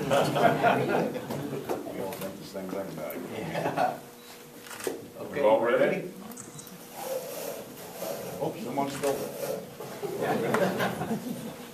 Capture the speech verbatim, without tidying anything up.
We all think the same thing about it. Yeah. Okay. We all ready? Oh, someone's still.